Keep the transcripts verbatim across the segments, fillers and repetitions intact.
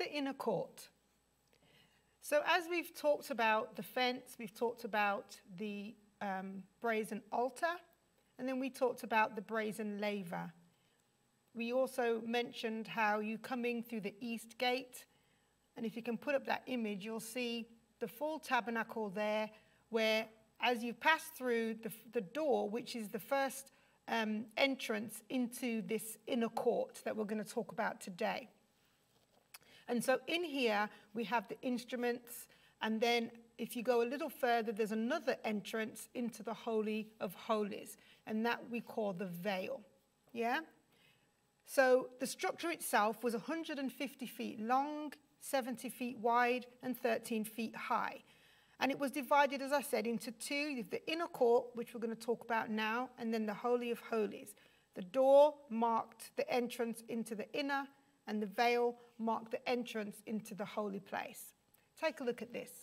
the inner court. So as we've talked about the fence, we've talked about the um, brazen altar, and then we talked about the brazen laver. We also mentioned how you come in through the east gate, and if you can put up that image, you'll see the full tabernacle there, where as you pass through the, the door, which is the first um, entrance into this inner court that we're going to talk about today. And so in here, we have the instruments, and then if you go a little further, there's another entrance into the Holy of Holies, and that we call the veil, yeah? So the structure itself was one hundred fifty feet long, seventy feet wide, and thirteen feet high. And it was divided, as I said, into two, the inner court, which we're going to talk about now, and then the Holy of Holies. The door marked the entrance into the inner, and the veil marked the entrance into the holy place. Take a look at this.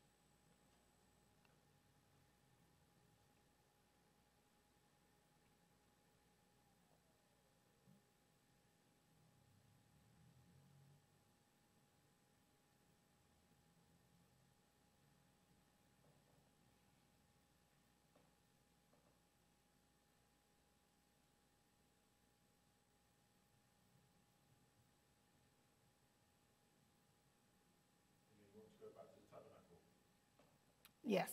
Yes.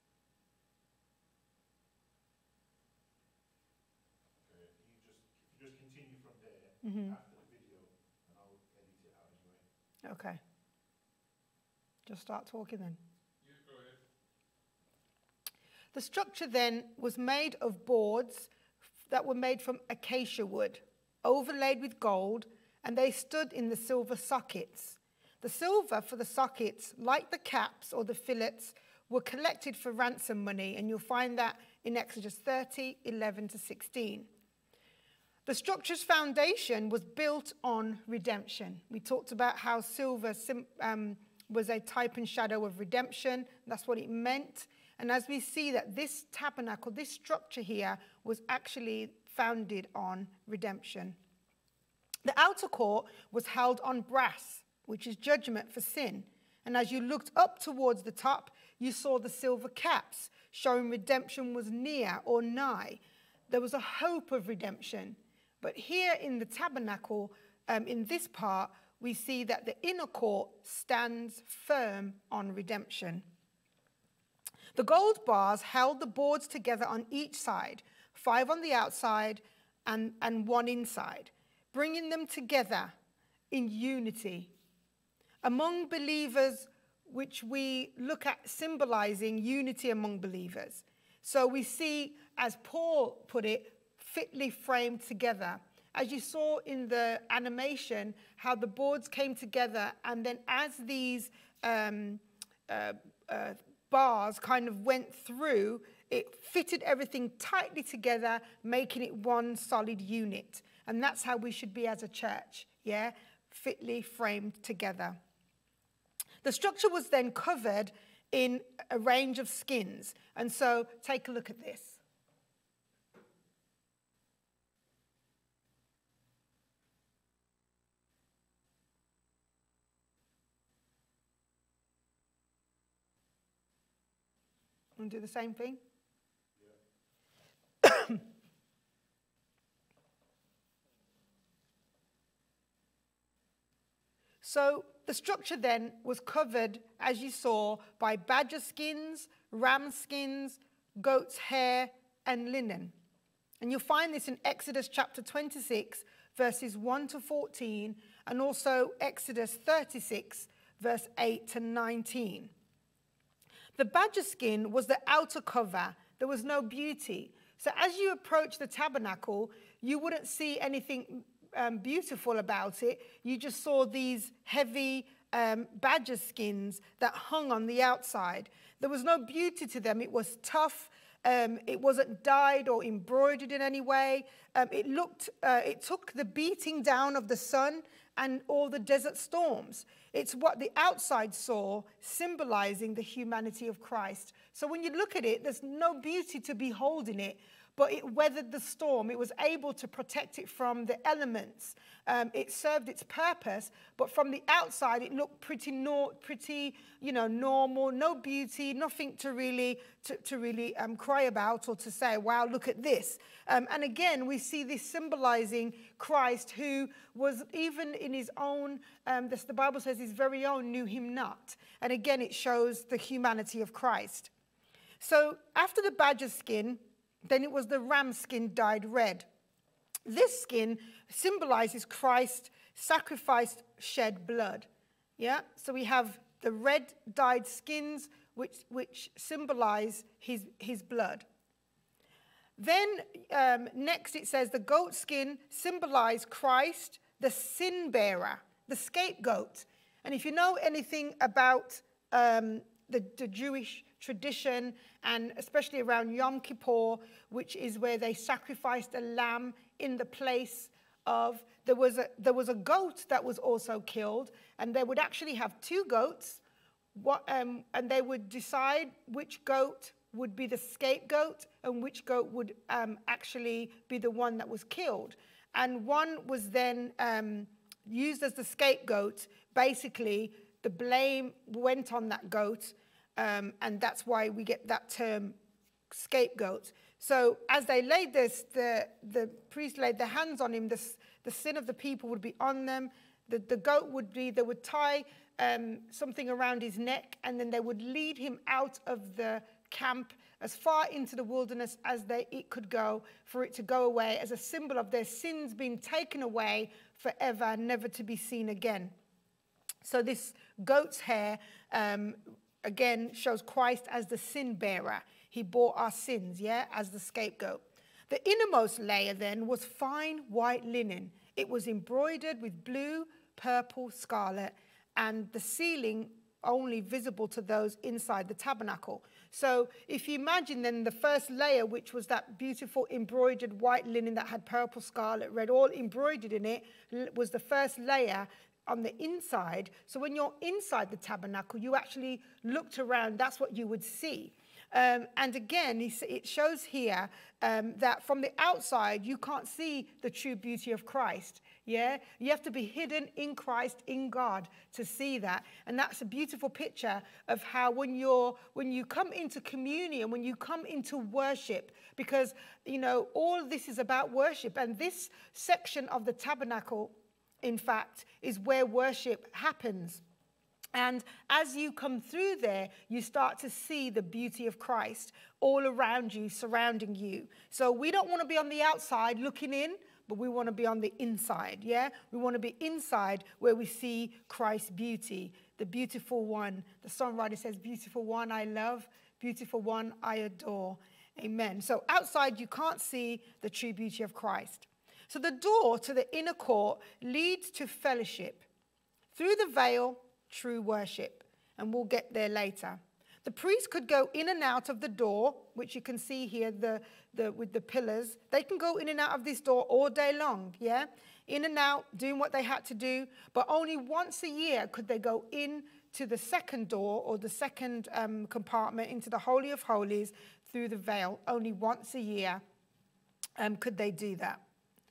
Okay. You just, if you just continue from there Mm-hmm. after the video, and I'll edit it out anyway. Okay. Just start talking then. Yeah, go ahead. The structure then was made of boards that were made from acacia wood, overlaid with gold, and they stood in the silver sockets. The silver for the sockets, like the caps or the fillets, were collected for ransom money, and you'll find that in Exodus thirty, eleven to sixteen. The structure's foundation was built on redemption. We talked about how silver um, was a type and shadow of redemption. That's what it meant. And as we see that this tabernacle, this structure here, was actually founded on redemption. The outer court was held on brass, which is judgment for sin. And as you looked up towards the top, you saw the silver caps, showing redemption was near or nigh. There was a hope of redemption. But here in the tabernacle, um, in this part, we see that the inner court stands firm on redemption. The gold bars held the boards together on each side, five on the outside and, and one inside, bringing them together in unity. Among believers, which we look at symbolizing unity among believers. So we see, as Paul put it, fitly framed together. As you saw in the animation, how the boards came together, and then as these um, uh, uh, bars kind of went through, it fitted everything tightly together, making it one solid unit. And that's how we should be as a church, yeah? Fitly framed together. The structure was then covered in a range of skins. And so take a look at this. And do the same thing. Yeah. So the structure then was covered, as you saw, by badger skins, ram skins, goat's hair, and linen. And you'll find this in Exodus chapter twenty-six, verses one to fourteen, and also Exodus thirty-six, verse eight to nineteen. The badger skin was the outer cover. There was no beauty. So as you approach the tabernacle, you wouldn't see anything um, beautiful about it. You just saw these heavy um, badger skins that hung on the outside. There was no beauty to them. It was tough. Um, it wasn't dyed or embroidered in any way. Um, it looked, uh, it took the beating down of the sun and all the desert storms. It's what the outside saw, symbolizing the humanity of Christ. So when you look at it, there's no beauty to behold in it. but it weathered the storm. It was able to protect it from the elements. Um, it served its purpose, but from the outside, it looked pretty, nor pretty, you know, normal, no beauty, nothing to really, to, to really um, cry about or to say, wow, look at this. Um, and again, we see this symbolizing Christ, who was even in his own, um, this, the Bible says his very own knew him not. And again, it shows the humanity of Christ. So after the badger skin, then it was the ram skin dyed red. This skin symbolizes Christ's sacrificed shed blood. Yeah, so we have the red dyed skins, which, which symbolize his, his blood. Then um, next it says the goat skin symbolized Christ, the sin bearer, the scapegoat. And if you know anything about um, the, the Jewish tradition, and especially around Yom Kippur, which is where they sacrificed a lamb in the place of, there was a, there was a goat that was also killed, and they would actually have two goats, what, um, and they would decide which goat would be the scapegoat and which goat would um, actually be the one that was killed. And one was then um, used as the scapegoat. Basically, the blame went on that goat, um, and that's why we get that term scapegoat. So as they laid this, the, the priest laid their hands on him, the, the sin of the people would be on them. The, the goat would be, they would tie um, something around his neck, and then they would lead him out of the camp as far into the wilderness as they, it could go, for it to go away as a symbol of their sins being taken away forever, never to be seen again. So this goat's hair, um, again, shows Christ as the sin bearer. He bore our sins, yeah, as the scapegoat. The innermost layer then was fine white linen. It was embroidered with blue, purple, scarlet, and the ceiling only visible to those inside the tabernacle. So if you imagine then the first layer, which was that beautiful embroidered white linen that had purple, scarlet, red, all embroidered in it, was the first layer on the inside. So when you're inside the tabernacle, you actually looked around, that's what you would see. Um, and again, it shows here um, that from the outside, you can't see the true beauty of Christ. Yeah, you have to be hidden in Christ, in God, to see that. And that's a beautiful picture of how when you're, when you come into communion, when you come into worship, because, you know, all of this is about worship. And this section of the tabernacle, in fact, is where worship happens. And as you come through there, you start to see the beauty of Christ all around you, surrounding you. So we don't want to be on the outside looking in, but we want to be on the inside, yeah? We want to be inside where we see Christ's beauty, the beautiful one. The songwriter says, beautiful one I love, beautiful one I adore. Amen. So outside, you can't see the true beauty of Christ. So the door to the inner court leads to fellowship. Through the veil, true worship, and we'll get there later. The priest could go in and out of the door, which you can see here the, the, with the pillars. They can go in and out of this door all day long, yeah? In and out, doing what they had to do, but only once a year could they go in to the second door or the second um, compartment into the Holy of Holies through the veil. Only once a year um, could they do that.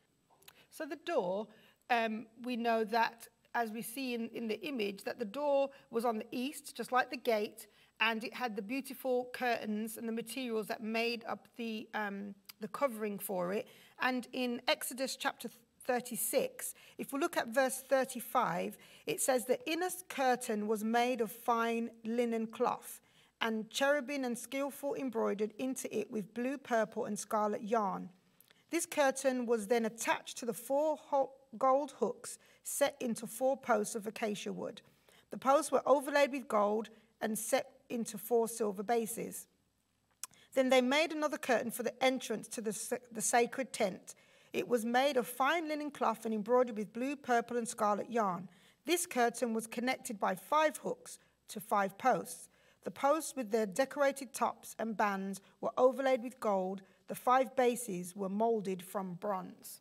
So the door, um, we know that as we see in, in the image, that the door was on the east, just like the gate, and it had the beautiful curtains and the materials that made up the, um, the covering for it. And in Exodus chapter thirty-six, if we look at verse thirty-five, it says the inner curtain was made of fine linen cloth, and cherubim and skillful embroidered into it with blue, purple, and scarlet yarn. This curtain was then attached to the four gold hooks set into four posts of acacia wood. The posts were overlaid with gold and set into four silver bases. Then they made another curtain for the entrance to the, the sacred tent. It was made of fine linen cloth and embroidered with blue, purple, and scarlet yarn. This curtain was connected by five hooks to five posts. The posts with their decorated tops and bands were overlaid with gold. The five bases were molded from bronze.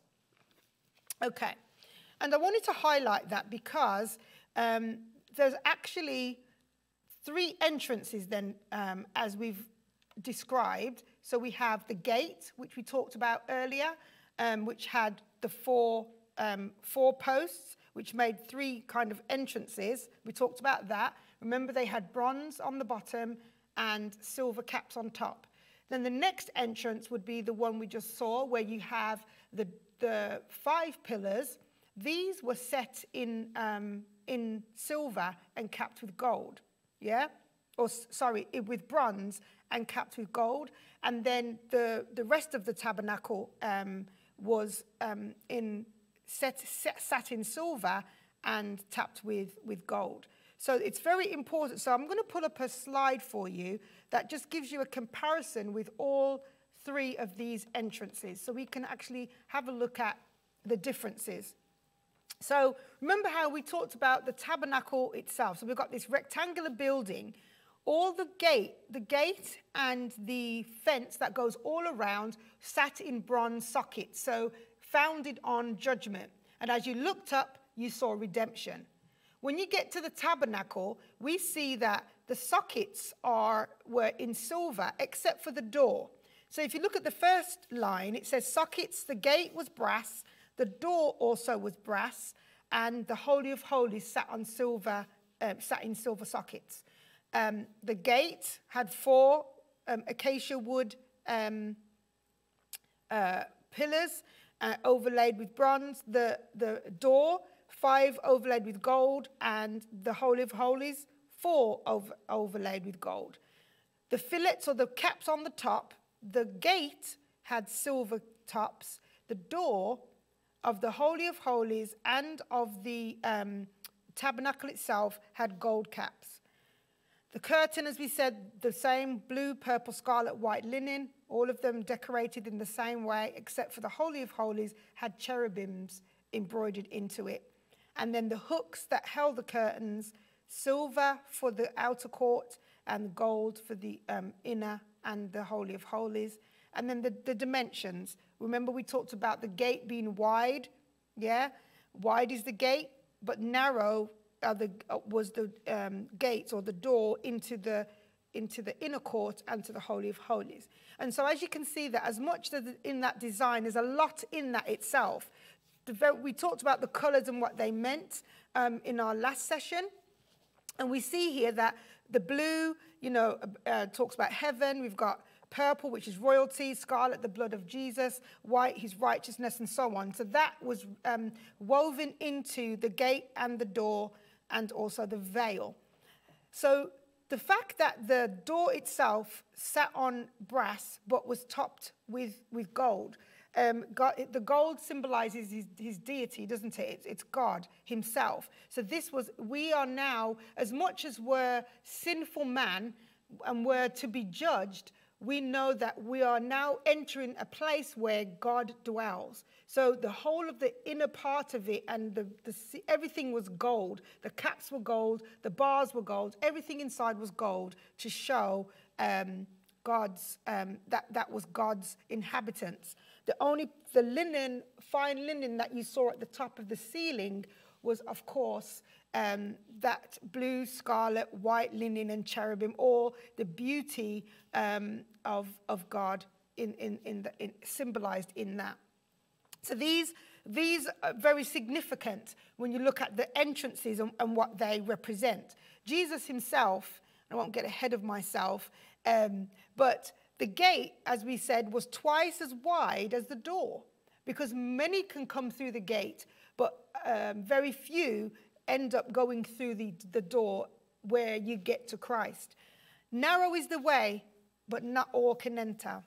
Okay. And I wanted to highlight that because um, there's actually three entrances then, um, as we've described. So we have the gate, which we talked about earlier, um, which had the four, um, four posts, which made three kind of entrances. We talked about that. Remember, they had bronze on the bottom and silver caps on top. Then the next entrance would be the one we just saw, where you have the, the five pillars. These were set in, um, in silver and capped with gold, yeah? Or, sorry, with bronze and capped with gold. And then the, the rest of the tabernacle um, was um, in set, set, sat in silver and tapped with, with gold. So it's very important. So I'm going to pull up a slide for you that just gives you a comparison with all three of these entrances. So we can actually have a look at the differences. So remember how we talked about the tabernacle itself. So we've got this rectangular building. All the gate, the gate and the fence that goes all around sat in bronze sockets. So founded on judgment. And as you looked up, you saw redemption. When you get to the tabernacle, we see that the sockets are, were in silver, except for the door. So if you look at the first line, it says sockets, the gate was brass, the door also was brass, and the Holy of Holies sat on silver, um, sat in silver sockets. Um, the gate had four um, acacia wood um, uh, pillars uh, overlaid with bronze. The, the door, five overlaid with gold, and the Holy of Holies, four over, overlaid with gold. The fillets or the caps on the top, the gate had silver tops. The door of the Holy of Holies and of the um, tabernacle itself had gold caps. The curtain, as we said, the same blue, purple, scarlet, white linen, all of them decorated in the same way, except for the Holy of Holies had cherubims embroidered into it. And then the hooks that held the curtains, silver for the outer court and gold for the um, inner and the Holy of Holies. And then the, the dimensions. Remember we talked about the gate being wide, yeah? Wide is the gate, but narrow uh, the, uh, was the um, gates or the door into the, into the inner court and to the Holy of Holies. And so as you can see that as much as in that design, there's a lot in that itself. We talked about the colors and what they meant um, in our last session. And we see here that the blue, you know, uh, talks about heaven. We've got purple, which is royalty, scarlet, the blood of Jesus, white, his righteousness, and so on. So that was um, woven into the gate and the door and also the veil. So the fact that the door itself sat on brass but was topped with, with gold, Um, God, the gold symbolizes his, his deity, doesn't it? It's, it's God himself. So this was, we are now, as much as we're sinful man and we're to be judged, we know that we are now entering a place where God dwells. So the whole of the inner part of it and the, the everything was gold. The caps were gold, the bars were gold, everything inside was gold to show um, God's, um, that, that was God's inhabitants. The only, the linen, fine linen that you saw at the top of the ceiling was, of course, um, that blue, scarlet, white linen and cherubim, or the beauty um, of, of God in, in, in the, in, symbolized in that. So these, these are very significant when you look at the entrances and, and what they represent. Jesus himself, I won't get ahead of myself, um, but the gate, as we said, was twice as wide as the door, because many can come through the gate, but um, very few end up going through the, the door where you get to Christ. Narrow is the way, but not all can enter.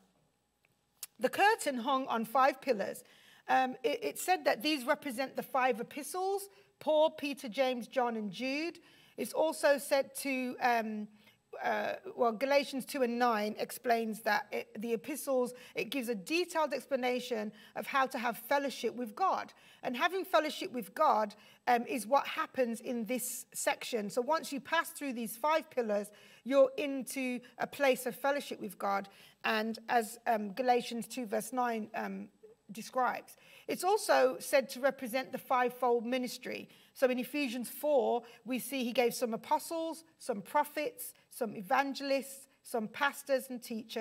The curtain hung on five pillars. Um, it, it said that these represent the five epistles, Paul, Peter, James, John, and Jude. It's also said to... Um, Uh, well, Galatians two and nine explains that it, the epistles, it gives a detailed explanation of how to have fellowship with God. And having fellowship with God um, is what happens in this section. So once you pass through these five pillars, you're into a place of fellowship with God. And as um, Galatians two verse nine um, describes. It's also said to represent the fivefold ministry. So in Ephesians four, we see he gave some apostles, some prophets, some evangelists, some pastors and teachers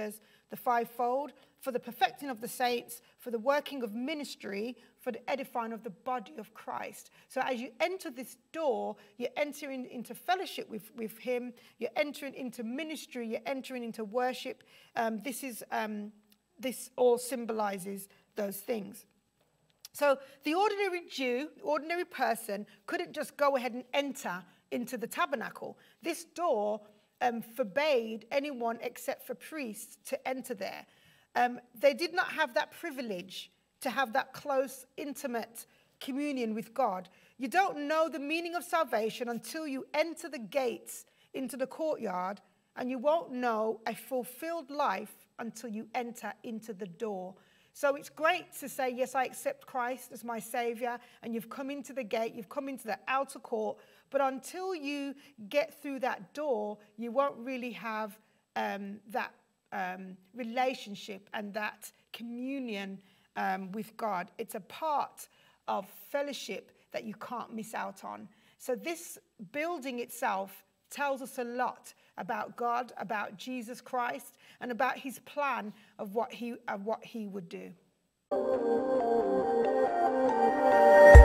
the fivefold, for the perfecting of the saints, for the working of ministry, for the edifying of the body of Christ. So as you enter this door, you're entering into fellowship with, with him, you're entering into ministry, you're entering into worship. Um, this is um, this all symbolizes those things. So the ordinary Jew, ordinary person, couldn't just go ahead and enter into the tabernacle. This door um, forbade anyone except for priests to enter there. Um, they did not have that privilege to have that close, intimate communion with God. You don't know the meaning of salvation until you enter the gates into the courtyard, and you won't know a fulfilled life until you enter into the door. So it's great to say, yes, I accept Christ as my Savior, and you've come into the gate, you've come into the outer court, but until you get through that door, you won't really have um, that um, relationship and that communion um, with God. It's a part of fellowship that you can't miss out on. So this building itself tells us a lot about God, about Jesus Christ, and about his plan of what he, of what he would do.